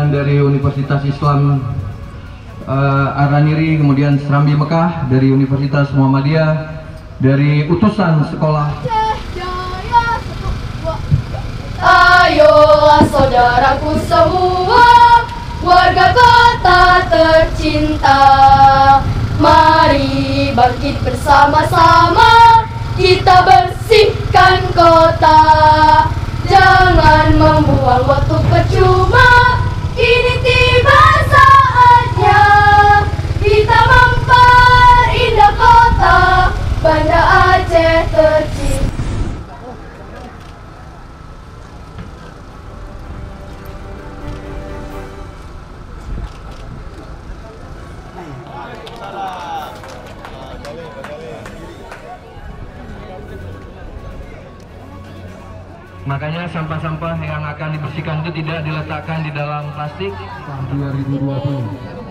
kemudian dari Universitas Islam Araniri, kemudian Serambi Mekah, dari Universitas Muhammadiyah, dari utusan sekolah. Ayolah saudaraku semua, warga kota tercinta, mari bangkit bersama-sama, kita bersihkan kota. Jangan membuang waktu percuma, kini tiba saatnya kita memperindah kota Banda Aceh tercinta. Makanya sampah-sampah yang akan dibersihkan itu tidak diletakkan di dalam plastik. 2020.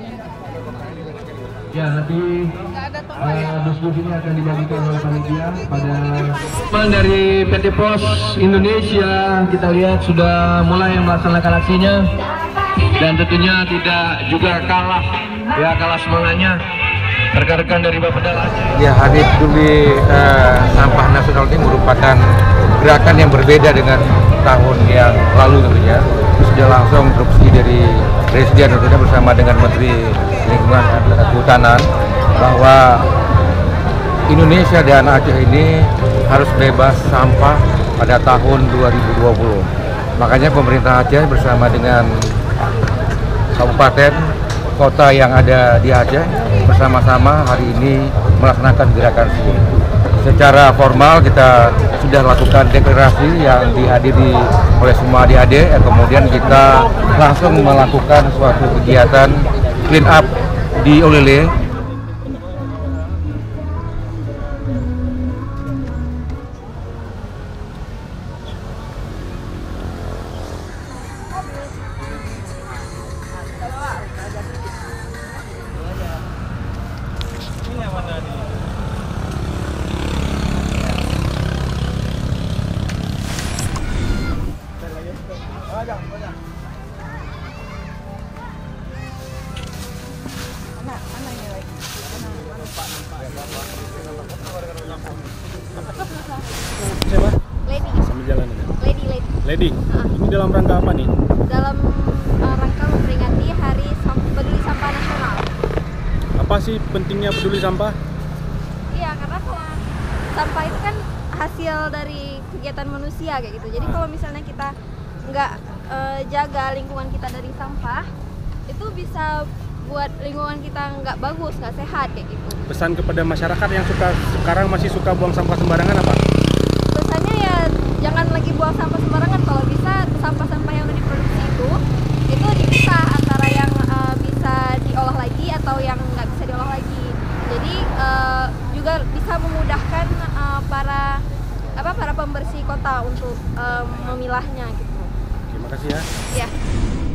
Ya, nanti dus-dus ini akan dibagikan oleh panitia pada dari PT Pos Indonesia. Kita lihat sudah mulai melaksanakan aksinya, dan tentunya tidak juga kalah semangatnya rekan-rekan dari Bapeda Aceh. Ya, Hari Peduli Sampah Nasional ini merupakan gerakan yang berbeda dengan tahun yang lalu tentunya. Sudah langsung instruksi dari Presiden tentunya bersama dengan Menteri Lingkungan dan Kehutanan bahwa Indonesia dan Aceh ini harus bebas sampah pada tahun 2020. Makanya pemerintah Aceh bersama dengan kabupaten, kota yang ada di Aceh bersama-sama hari ini melaksanakan gerakan ini. Secara formal kita sudah lakukan deklarasi yang dihadiri oleh semua adik-adik, kemudian kita langsung melakukan suatu kegiatan clean up di Olele. Siapa? Lady. Sambil jalan aja. Lady. Ini dalam rangka apa nih? Dalam rangka memperingati Hari Peduli Sampah Nasional. Apa sih pentingnya peduli sampah? Iya, karena kalau sampah itu kan hasil dari kegiatan manusia kayak gitu. Jadi kalau misalnya kita nggak jaga lingkungan kita dari sampah, itu bisa buat lingkungan kita nggak bagus, nggak sehat kayak gitu. Pesan kepada masyarakat yang sekarang masih suka buang sampah sembarangan apa? Pesannya ya jangan lagi buang sampah sembarangan. Kalau bisa sampah-sampah yang udah diproduksi itu dipisah antara yang bisa diolah lagi atau yang nggak bisa diolah lagi. Jadi juga bisa memudahkan para pembersih kota untuk memilahnya gitu. Terima kasih ya. Ya.